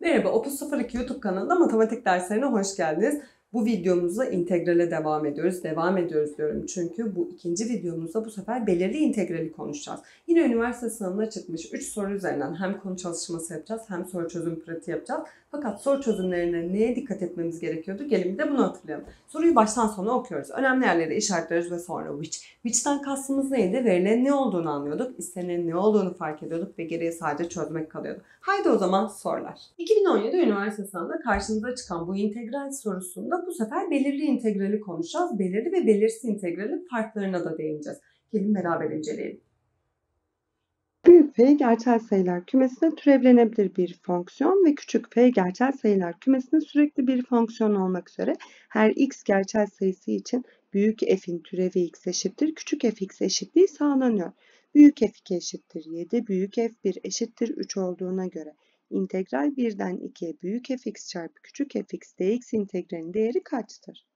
Merhaba, 30.02 YouTube kanalında matematik derslerine hoş geldiniz. Bu videomuzda integrale devam ediyoruz. Devam ediyoruz diyorum çünkü bu ikinci videomuzda bu sefer belirli integrali konuşacağız. Yine üniversite sınavına çıkmış 3 soru üzerinden hem konu çalışması yapacağız hem soru çözüm pratiği yapacağız. Fakat soru çözümlerine neye dikkat etmemiz gerekiyordu? Gelin bir de bunu hatırlayalım. Soruyu baştan sona okuyoruz. Önemli yerleri işaretleriz ve sonra which. Which'ten kastımız neydi? Verilerin ne olduğunu anlıyorduk, istenenin ne olduğunu fark ediyorduk ve geriye sadece çözmek kalıyordu. Haydi o zaman sorular. 2017 üniversite sınavında karşınıza çıkan bu integral sorusunda bu sefer belirli integrali konuşacağız. Belirli ve belirsiz integralin farklarına da değineceğiz. Gelin beraber inceleyelim. Büyük f gerçel sayılar kümesine türevlenebilir bir fonksiyon ve küçük f gerçel sayılar kümesine sürekli bir fonksiyon olmak üzere her x gerçel sayısı için büyük f'in türevi x eşittir küçük fx eşitliği sağlanıyor. Büyük f2 eşittir 7, büyük f1 eşittir 3 olduğuna göre integral 1'den 2'ye büyük fx çarpı küçük fx dx integralinin değeri kaçtır?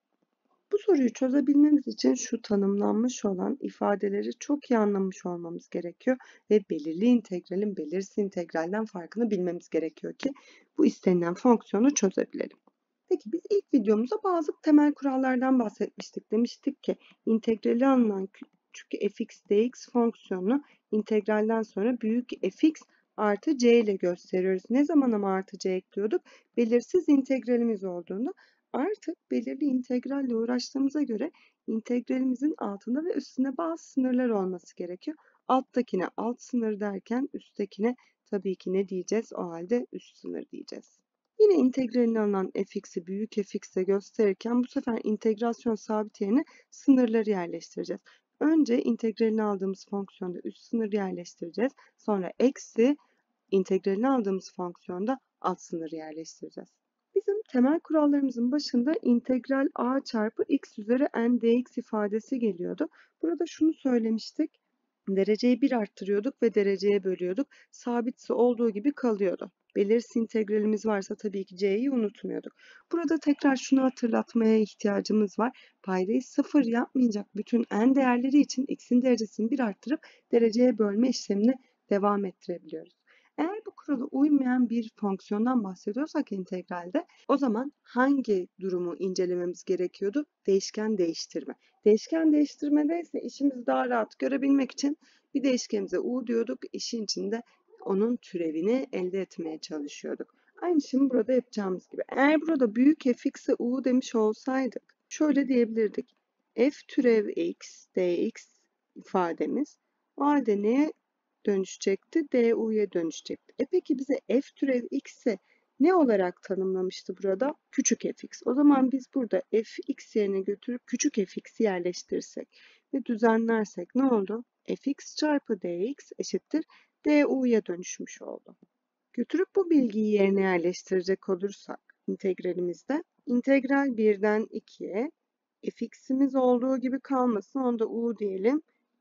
Bu soruyu çözebilmemiz için şu tanımlanmış olan ifadeleri çok iyi anlamış olmamız gerekiyor ve belirli integralin belirsiz integralden farkını bilmemiz gerekiyor ki bu istenilen fonksiyonu çözebilelim. Peki biz ilk videomuzda bazı temel kurallardan bahsetmiştik. Demiştik ki integrali alınan küçük fx dx fonksiyonunu integralden sonra büyük fx artı c ile gösteriyoruz. Ne zaman ama artı c ekliyorduk? Belirsiz integralimiz olduğunda. Artık belirli integralle uğraştığımıza göre integralimizin altında ve üstünde bazı sınırlar olması gerekiyor. Alttakine alt sınır derken üsttekine tabii ki ne diyeceğiz? O halde üst sınır diyeceğiz. Yine integralini alınan fx'i büyük fx'e gösterirken bu sefer integrasyon sabiti yerine sınırları yerleştireceğiz. Önce integralini aldığımız fonksiyonda üst sınır yerleştireceğiz. Sonra eksi integralini aldığımız fonksiyonda alt sınır yerleştireceğiz. Bizim temel kurallarımızın başında integral a çarpı x üzeri n dx ifadesi geliyordu. Burada şunu söylemiştik. Dereceyi 1 arttırıyorduk ve dereceye bölüyorduk. Sabitse olduğu gibi kalıyordu. Belirsiz integralimiz varsa tabii ki c'yi unutmuyorduk. Burada tekrar şunu hatırlatmaya ihtiyacımız var. Paydayı 0 yapmayacak bütün n değerleri için x'in derecesini 1 arttırıp dereceye bölme işlemini devam ettirebiliyoruz. Eğer bu kurala uymayan bir fonksiyondan bahsediyorsak integralde o zaman hangi durumu incelememiz gerekiyordu? Değişken değiştirme. Değişken değiştirmede ise işimizi daha rahat görebilmek için bir değişkenimize u diyorduk. İşin içinde onun türevini elde etmeye çalışıyorduk. Aynı şimdi burada yapacağımız gibi. Eğer burada büyük fx'e u demiş olsaydık şöyle diyebilirdik. F türev x dx ifademiz o halde neye dönüşecekti? du'ya dönüşecekti. Peki bize f türev x'e ne olarak tanımlamıştı burada? Küçük fx. O zaman biz burada fx yerine götürüp küçük fx'i yerleştirirsek ve düzenlersek ne oldu? Fx çarpı dx eşittir du'ya dönüşmüş oldu. Götürüp bu bilgiyi yerine yerleştirecek olursak integralimizde integral 1'den 2'ye fx'imiz olduğu gibi kalmasın. Onda u diyelim.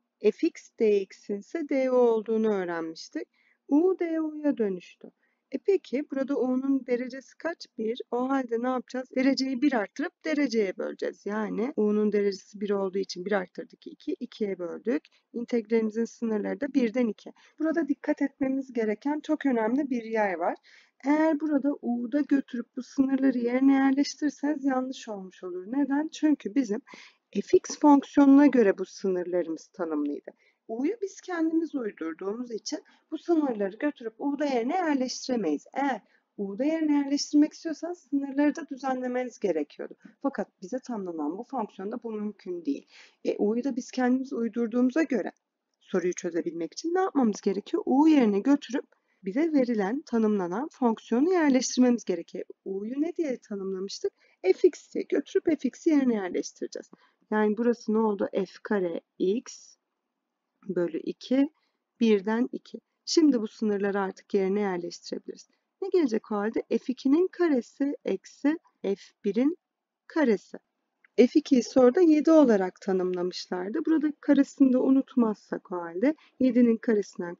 Fx dx'in ise du olduğunu öğrenmiştik. U du'ya dönüştü. Peki burada u'nun derecesi kaç? 1. O halde ne yapacağız? Dereceyi 1 arttırıp dereceye böleceğiz. Yani u'nun derecesi 1 olduğu için 1 arttırdık 2. 2'ye böldük. İntegralimizin sınırları da 1'den 2. Burada dikkat etmemiz gereken çok önemli bir yer var. Eğer burada u'da götürüp bu sınırları yerine yerleştirirseniz yanlış olmuş olur. Neden? Çünkü bizim fx fonksiyonuna göre bu sınırlarımız tanımlıydı. U'yu biz kendimiz uydurduğumuz için bu sınırları götürüp U'da yerine yerleştiremeyiz. Eğer U'da yerine yerleştirmek istiyorsanız sınırları da düzenlemeniz gerekiyordu. Fakat bize tanımlanan bu fonksiyonda bu mümkün değil. U'yu da biz kendimiz uydurduğumuza göre soruyu çözebilmek için ne yapmamız gerekiyor? U yerine götürüp bize verilen, tanımlanan fonksiyonu yerleştirmemiz gerekiyor. U'yu ne diye tanımlamıştık? Fx diye götürüp fx'i yerine yerleştireceğiz. Yani burası ne oldu? F kare x bölü 2 1'den 2. Şimdi bu sınırları artık yerine yerleştirebiliriz. Ne gelecek o halde? F2'nin karesi eksi F1'in karesi. F2'yi soruda 7 olarak tanımlamışlardı. Burada karesini de unutmazsak o halde 7'nin karesinden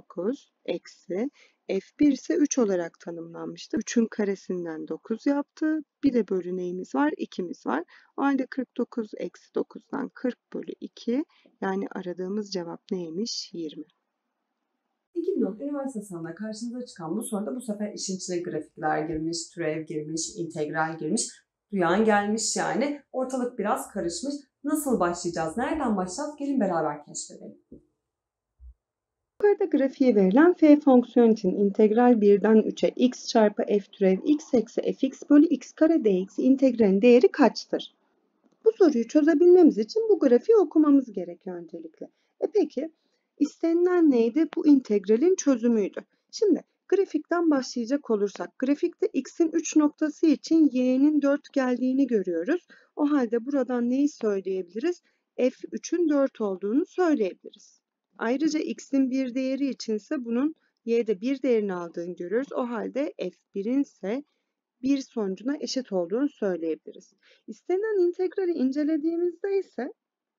49 eksi F1 ise 3 olarak tanımlanmıştı. 3'ün karesinden 9 yaptı. Bir de bölü neyimiz var? 2'miz var. O halde 49 eksi 9'dan 40 bölü 2 yani aradığımız cevap neymiş? 20. 2010 üniversite sınavında karşınıza çıkan bu soruda bu sefer işin içine grafikler girmiş, türev girmiş, integral girmiş, duyan gelmiş yani. Ortalık biraz karışmış. Nasıl başlayacağız? Nereden başlayacağız? Gelin beraber keşfedelim. Yukarıda grafiğe verilen f fonksiyon için integral 1'den 3'e x çarpı f türev x eksi fx bölü x kare dx integralin değeri kaçtır? Bu soruyu çözebilmemiz için bu grafiği okumamız gerekiyor öncelikle. Peki istenilen neydi? Bu integralin çözümüydü. Şimdi grafikten başlayacak olursak, grafikte x'in 3 noktası için y'nin 4 geldiğini görüyoruz. O halde buradan neyi söyleyebiliriz? F3'ün 4 olduğunu söyleyebiliriz. Ayrıca x'in bir değeri içinse bunun y'de bir değerini aldığını görüyoruz. O halde f1'in ise bir sonucuna eşit olduğunu söyleyebiliriz. İstenilen integrali incelediğimizde ise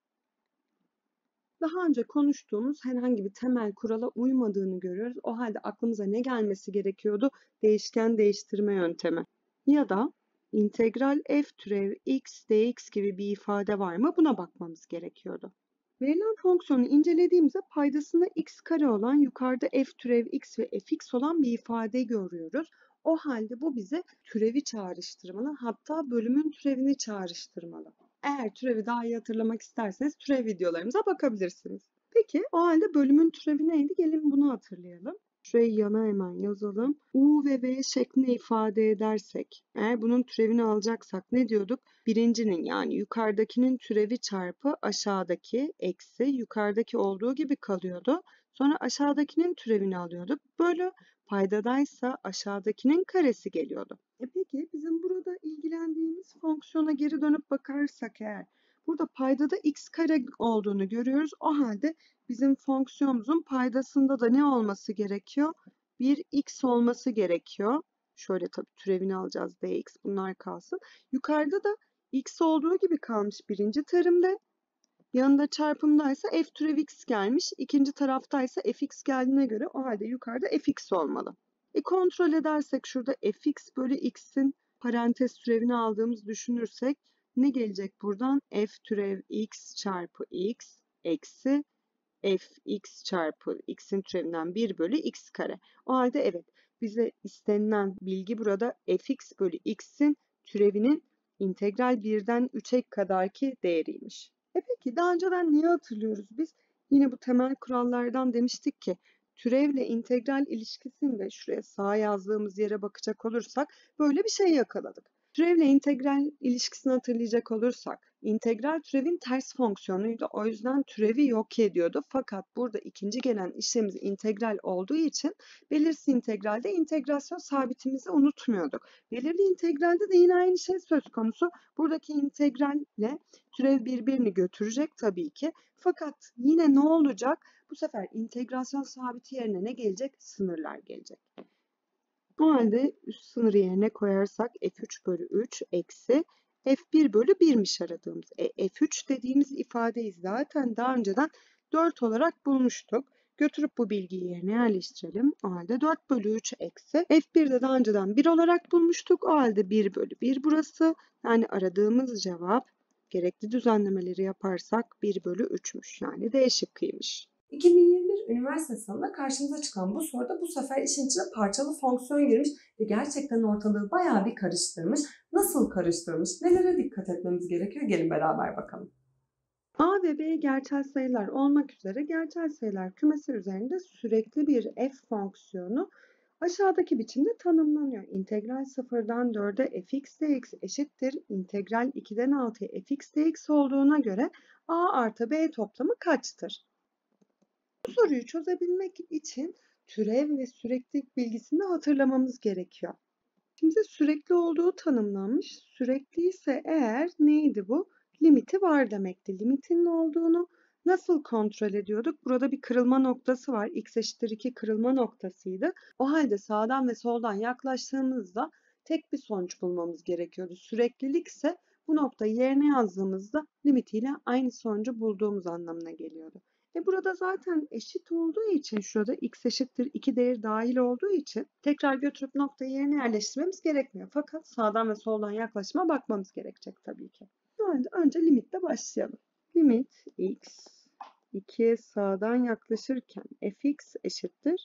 daha önce konuştuğumuz herhangi bir temel kurala uymadığını görüyoruz. O halde aklımıza ne gelmesi gerekiyordu? Değişken değiştirme yöntemi. Ya da integral f türev x dx gibi bir ifade var mı? Buna bakmamız gerekiyordu. Verilen fonksiyonu incelediğimizde paydasında x kare olan, yukarıda f türev x ve fx olan bir ifade görüyoruz. O halde bu bize türevi çağrıştırmalı, hatta bölümün türevini çağrıştırmalı. Eğer türevi daha iyi hatırlamak isterseniz türev videolarımıza bakabilirsiniz. Peki o halde bölümün türevi neydi? Gelin bunu hatırlayalım. Şurayı yana hemen yazalım. U ve V şeklinde ifade edersek, eğer bunun türevini alacaksak ne diyorduk? Birincinin yani yukarıdakinin türevi çarpı aşağıdaki eksi yukarıdaki olduğu gibi kalıyordu. Sonra aşağıdakinin türevini alıyorduk. Bölü paydadaysa aşağıdakinin karesi geliyordu. Peki bizim burada ilgilendiğimiz fonksiyona geri dönüp bakarsak eğer, burada paydada x kare olduğunu görüyoruz. O halde bizim fonksiyonumuzun paydasında da ne olması gerekiyor? Bir x olması gerekiyor. Şöyle tabii türevini alacağız, dx bunlar kalsın. Yukarıda da x olduğu gibi kalmış birinci terimde. Yanında çarpımdaysa f türev x gelmiş. İkinci taraftaysa fx geldiğine göre o halde yukarıda fx olmalı. Kontrol edersek şurada fx bölü x'in parantez türevini aldığımız düşünürsek ne gelecek buradan? F türev x çarpı x eksi fx çarpı x'in türevinden 1 bölü x kare. O halde evet, bize istenilen bilgi burada fx bölü x'in türevinin integral 1'den 3'e kadarki değeriymiş. Peki daha önceden neyi hatırlıyoruz biz? Yine bu temel kurallardan demiştik ki türevle integral ilişkisinde şuraya sağa yazdığımız yere bakacak olursak böyle bir şey yakaladık. Türevle integral ilişkisini hatırlayacak olursak, integral türevin ters fonksiyonuydu. O yüzden türevi yok ediyordu. Fakat burada ikinci gelen işlemimiz integral olduğu için belirsiz integralde integrasyon sabitimizi unutmuyorduk. Belirli integralde de yine aynı şey söz konusu. Buradaki integralle türev birbirini götürecek tabii ki. Fakat yine ne olacak? Bu sefer integrasyon sabiti yerine ne gelecek? Sınırlar gelecek. O halde üst sınırı yerine koyarsak f3 bölü 3 eksi f1 bölü 1'miş aradığımız. F3 dediğimiz ifadeyi zaten daha önceden 4 olarak bulmuştuk. Götürüp bu bilgiyi yerine yerleştirelim. O halde 4 bölü 3 eksi f1 de daha önceden 1 olarak bulmuştuk. O halde 1 bölü 1 burası. Yani aradığımız cevap gerekli düzenlemeleri yaparsak 1 bölü 3'müş. Yani D şıkkıymış. 2021 üniversite sınavında karşımıza çıkan bu soruda bu sefer işin içine parçalı fonksiyon girmiş ve gerçekten ortalığı bayağı bir karıştırmış. Nasıl karıştırmış? Nelere dikkat etmemiz gerekiyor? Gelin beraber bakalım. A ve B gerçel sayılar olmak üzere gerçel sayılar kümesi üzerinde sürekli bir f fonksiyonu aşağıdaki biçimde tanımlanıyor. İntegral 0'dan 4'e fx dx eşittir. İntegral 2'den 6'ya fx dx olduğuna göre a artı b toplamı kaçtır? Bu soruyu çözebilmek için türev ve süreklilik bilgisini hatırlamamız gerekiyor. Şimdi sürekli olduğu tanımlanmış. Sürekli ise eğer neydi bu? Limiti var demekti. Limitin ne olduğunu nasıl kontrol ediyorduk? Burada bir kırılma noktası var. X eşittir 2 kırılma noktasıydı. O halde sağdan ve soldan yaklaştığımızda tek bir sonuç bulmamız gerekiyordu. Süreklilik ise bu noktayı yerine yazdığımızda limitiyle aynı sonucu bulduğumuz anlamına geliyordu. Burada zaten eşit olduğu için şurada x eşittir 2 değeri dahil olduğu için tekrar götürüp noktayı yerine yerleştirmemiz gerekmiyor. Fakat sağdan ve soldan yaklaşıma bakmamız gerekecek tabii ki. O halde önce limitle başlayalım. Limit x 2'ye sağdan yaklaşırken fx eşittir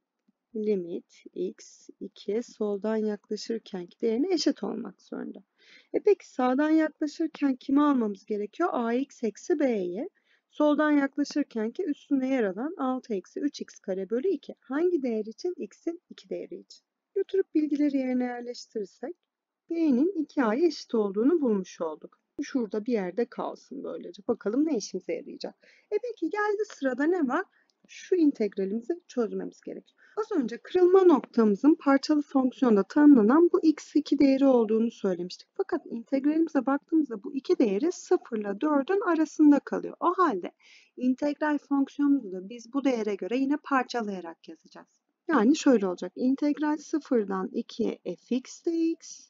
limit x 2'ye soldan yaklaşırkenki değerine eşit olmak zorunda. Peki sağdan yaklaşırken kimi almamız gerekiyor? Ax eksi b'yi. Soldan yaklaşırkenki üstüne yer alan 6 eksi 3x kare bölü 2. Hangi değer için? X'in 2 değeri için. Götürüp bilgileri yerine yerleştirirsek b'nin 2a'ya eşit olduğunu bulmuş olduk. Şurada bir yerde kalsın böylece. Bakalım ne işimize yarayacak. Peki geldi sırada ne var? Şu integralimizi çözmemiz gerekiyor. Az önce kırılma noktamızın parçalı fonksiyonda tanımlanan bu x2 değeri olduğunu söylemiştik. Fakat integralimize baktığımızda bu iki değeri 0 ile 4'ün arasında kalıyor. O halde integral fonksiyonumuzu da biz bu değere göre yine parçalayarak yazacağız. Yani şöyle olacak. İntegral 0'dan 2'ye fx dx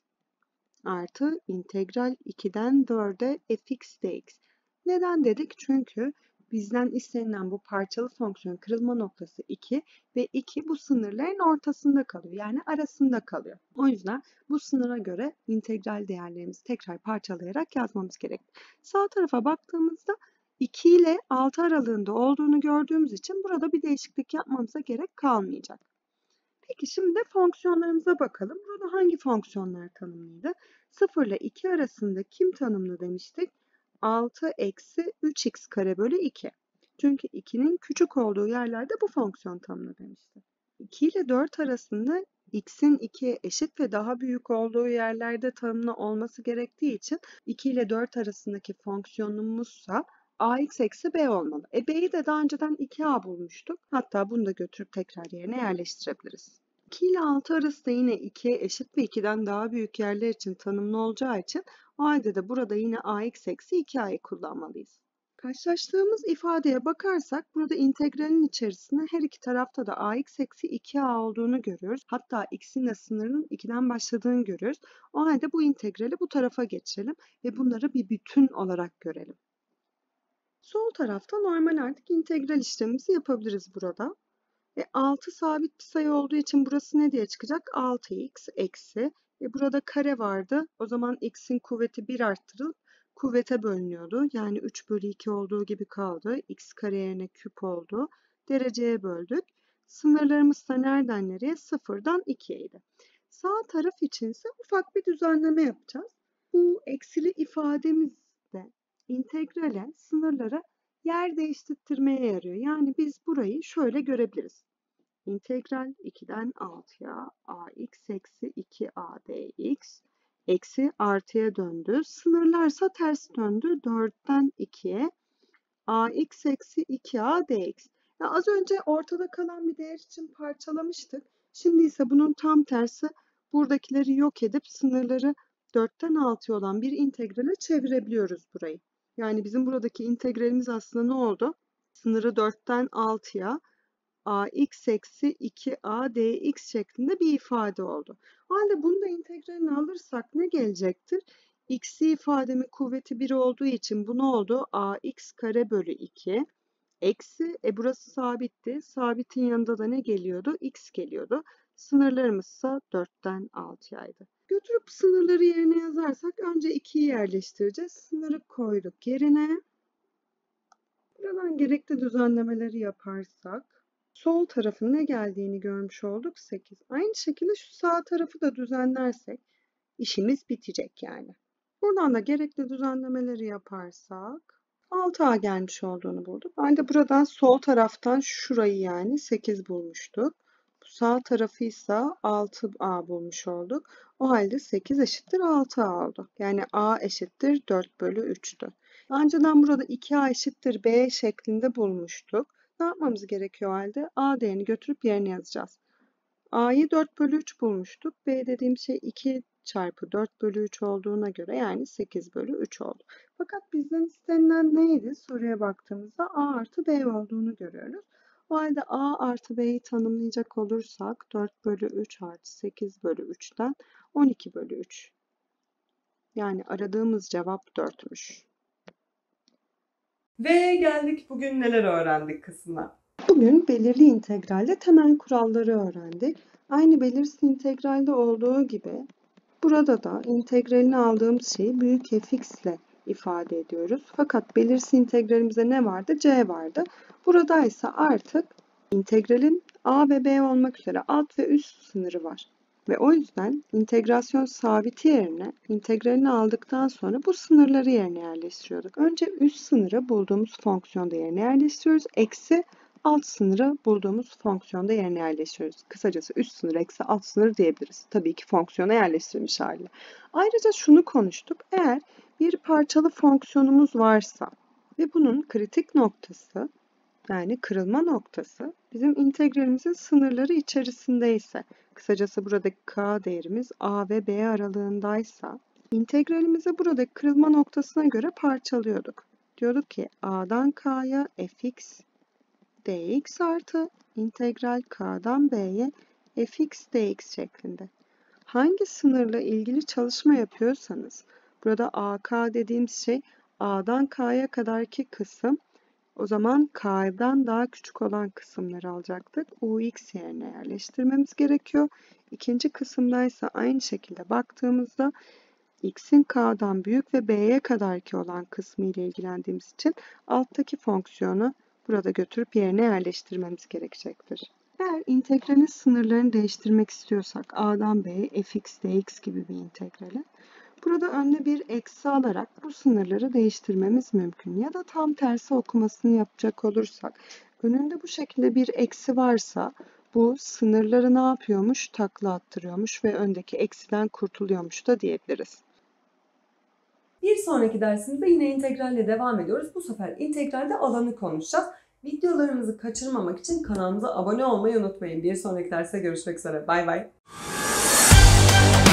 artı integral 2'den 4'e fx dx. Neden dedik? Çünkü bizden istenilen bu parçalı fonksiyon kırılma noktası 2 ve 2 bu sınırların ortasında kalıyor. Yani arasında kalıyor. O yüzden bu sınıra göre integral değerlerimizi tekrar parçalayarak yazmamız gerek. Sağ tarafa baktığımızda 2 ile 6 aralığında olduğunu gördüğümüz için burada bir değişiklik yapmamıza gerek kalmayacak. Peki şimdi fonksiyonlarımıza bakalım. Burada hangi fonksiyonlar tanımlıydı? 0 ile 2 arasında kim tanımlı demiştik? 6 eksi 3x kare bölü 2. Çünkü 2'nin küçük olduğu yerlerde bu fonksiyon tanımlı demiştik. 2 ile 4 arasında x'in 2'ye eşit ve daha büyük olduğu yerlerde tanımlı olması gerektiği için 2 ile 4 arasındaki fonksiyonumuzsa ax eksi b olmalı. B'yi de daha önceden 2a bulmuştuk. Hatta bunu da götürüp tekrar yerine yerleştirebiliriz. 2 ile 6 arası da yine 2'ye eşit ve 2'den daha büyük yerler için tanımlı olacağı için o halde de burada yine ax eksi 2a'yı kullanmalıyız. Karşılaştığımız ifadeye bakarsak burada integralin içerisinde her iki tarafta da ax eksi 2a olduğunu görüyoruz. Hatta x'in de sınırının 2'den başladığını görüyoruz. O halde bu integrali bu tarafa geçirelim ve bunları bir bütün olarak görelim. Sol tarafta normal artık integral işlemimizi yapabiliriz burada. 6 sabit bir sayı olduğu için burası ne diye çıkacak? 6x eksi. Burada kare vardı. O zaman x'in kuvveti 1 arttırılıp kuvvete bölünüyordu. Yani 3 bölü 2 olduğu gibi kaldı. X kare yerine küp oldu. Dereceye böldük. Sınırlarımız da nereden nereye? 0'dan 2'yeydi. Sağ taraf için ise ufak bir düzenleme yapacağız. Bu eksili ifademizde integrale, sınırlara yer değiştirmeye yarıyor. Yani biz burayı şöyle görebiliriz. İntegral 2'den 6'ya ax eksi 2a dx eksi artıya döndü. Sınırlarsa ters döndü. 4'ten 2'ye ax eksi 2a dx. Az önce ortada kalan bir değer için parçalamıştık. Şimdi ise bunun tam tersi buradakileri yok edip sınırları 4'ten 6'ya olan bir integrale çevirebiliyoruz burayı. Yani bizim buradaki integralimiz aslında ne oldu? Sınırı 4'ten 6'ya ax eksi 2a dx şeklinde bir ifade oldu. O halde bunu da integralini alırsak ne gelecektir? X'i ifademi kuvveti 1 olduğu için bu ne oldu? Ax kare bölü 2 eksi, burası sabitti. Sabitin yanında da ne geliyordu? X geliyordu. Sınırlarımız ise 4'ten 6'yaydı. Götürüp sınırları yerine yazarsak önce 2'yi yerleştireceğiz. Sınırı koyduk yerine. Buradan gerekli düzenlemeleri yaparsak sol tarafın ne geldiğini görmüş olduk. 8. Aynı şekilde şu sağ tarafı da düzenlersek işimiz bitecek yani. Buradan da gerekli düzenlemeleri yaparsak 6a gelmiş olduğunu bulduk. Halde buradan sol taraftan şurayı yani 8 bulmuştuk. Bu sağ tarafı ise 6a bulmuş olduk. O halde 8 eşittir 6a oldu. Yani a eşittir 4 bölü 3'tü. Önceden burada 2a eşittir b şeklinde bulmuştuk. Ne yapmamız gerekiyor o halde? A değerini götürüp yerine yazacağız. A'yı 4 bölü 3 bulmuştuk. B dediğim şey 2 çarpı 4 bölü 3 olduğuna göre yani 8 bölü 3 oldu. Fakat bizden istenilen neydi? Soruya baktığımızda A artı B olduğunu görüyoruz. O halde A artı B'yi tanımlayacak olursak 4 bölü 3 artı 8 bölü 3'ten 12 bölü 3. Yani aradığımız cevap 4'müş. Ve geldik bugün neler öğrendik kısmına. Bugün belirli integralde temel kuralları öğrendik. Aynı belirsiz integralde olduğu gibi burada da integralini aldığımız şeyi büyük fx ile ifade ediyoruz. Fakat belirsiz integralimizde ne vardı? C vardı. Buradaysa artık integralin a ve b olmak üzere alt ve üst sınırı var. Ve o yüzden integrasyon sabiti yerine integralini aldıktan sonra bu sınırları yerine yerleştiriyorduk. Önce üst sınırı bulduğumuz fonksiyonda yerine yerleştiriyoruz. Eksi alt sınırı bulduğumuz fonksiyonda yerine yerleştiriyoruz. Kısacası üst sınır eksi alt sınır diyebiliriz. Tabii ki fonksiyona yerleştirilmiş haliyle. Ayrıca şunu konuştuk. Eğer bir parçalı fonksiyonumuz varsa ve bunun kritik noktası yani kırılma noktası bizim integralimizin sınırları içerisindeyse, kısacası buradaki k değerimiz a ve b aralığındaysa, integralimizi buradaki kırılma noktasına göre parçalıyorduk. Diyorduk ki a'dan k'ya fx dx artı integral k'dan b'ye fx dx şeklinde. Hangi sınırla ilgili çalışma yapıyorsanız, burada ak dediğimiz şey a'dan k'ya kadarki kısım, o zaman k'dan daha küçük olan kısımları alacaktık. Ux yerine yerleştirmemiz gerekiyor. İkinci kısımdaysa aynı şekilde baktığımızda x'in k'dan büyük ve b'ye kadarki olan kısmı ile ilgilendiğimiz için alttaki fonksiyonu burada götürüp yerine yerleştirmemiz gerekecektir. Eğer integralin sınırlarını değiştirmek istiyorsak a'dan b'ye fx dx gibi bir integrali, burada önüne bir eksi alarak bu sınırları değiştirmemiz mümkün. Ya da tam tersi okumasını yapacak olursak, önünde bu şekilde bir eksi varsa bu sınırları ne yapıyormuş? Takla attırıyormuş ve öndeki eksiden kurtuluyormuş da diyebiliriz. Bir sonraki dersimizde yine integralle devam ediyoruz. Bu sefer integralde alanı konuşacağız. Videolarımızı kaçırmamak için kanalımıza abone olmayı unutmayın. Bir sonraki derste görüşmek üzere. Bay bay.